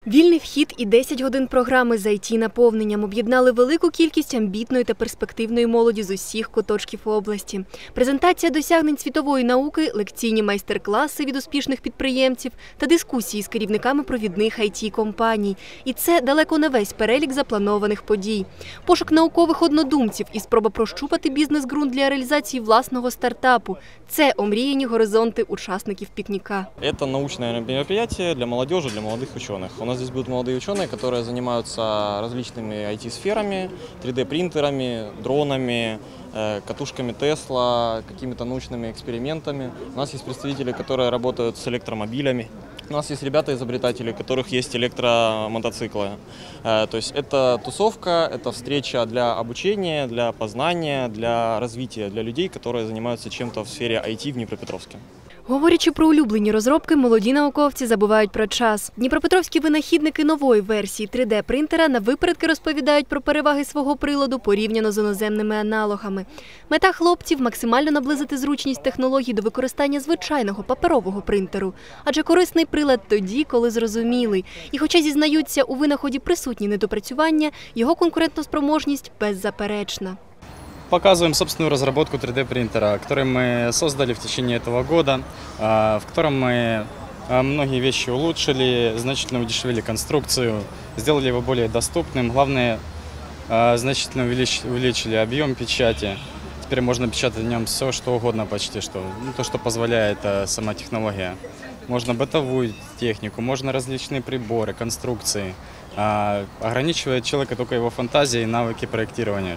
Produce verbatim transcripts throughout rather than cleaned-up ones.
Вільний вхід і десять годин програми з ай ті-наповненням об'єднали велику кількість амбітної та перспективної молоді з усіх куточків області. Презентація досягнень світової науки, лекційні майстер-класи від успішних підприємців та дискусії з керівниками провідних ай ті-компаній. І це далеко не весь перелік запланованих подій. Пошук наукових однодумців і спроба прощупати бізнес-ґрунт для реалізації власного стартапу – це омріяні горизонти учасників пікніка. Це научне мероприятие для молодежи, для молодих учених. У нас здесь будут молодые ученые, которые занимаются различными ай ти-сферами, три дэ-принтерами, дронами, катушками Тесла, какими-то научными экспериментами. У нас есть представители, которые работают с электромобилями. У нас есть ребята-изобретатели, у которых есть электромотоциклы. То есть это тусовка, это встреча для обучения, для познания, для развития, для людей, которые занимаются чем-то в сфере ай ти в Дніпропетровську. Говорячи про улюблені розробки, молоді науковці забувають про час. Дніпропетровські винахідники нової версії три дэ-принтера навипередки розповідають про переваги свого приладу порівняно з іноземними аналогами. Мета хлопців – максимально наблизити зручність технологій до використання звичайного паперового принтеру. Адже корисний прилад тоді, коли зрозумілий. І хоча зізнаються, у винаході присутні недопрацювання, його конкурентоспроможність беззаперечна. Показываем собственную разработку три дэ-принтера, который мы создали в течение этого года, в котором мы многие вещи улучшили, значительно удешевили конструкцию, сделали его более доступным. Главное, значительно увеличили объем печати. Теперь можно печатать в нем все, что угодно почти что. Ну, то, что позволяет сама технология. Можно бытовую технику, можно различные приборы, конструкции. Ограничивает человека только его фантазия и навыки проектирования.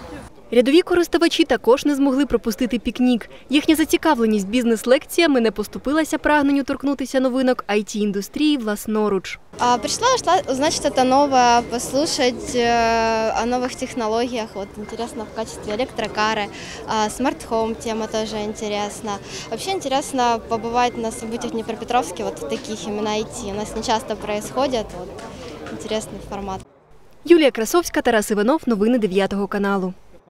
Рядові користувачі також не змогли пропустити пікнік. Їхня зацікавленість бізнес-лекціями не поступилася прагненню торкнутися новинок ай ті-індустрії власноруч. Пришла узнать что-то новое, послушать о новых технологиях. Вот интересно в качестве электрокары, смарт-хоум тема тоже интересна. Вообще интересно побывать на событиях в Днепропетровске, вот в таких именно ай ти. У нас не часто происходят, вот интересный формат. Юлія Красовська, Тарас Іванов, новини дев'ятого каналу.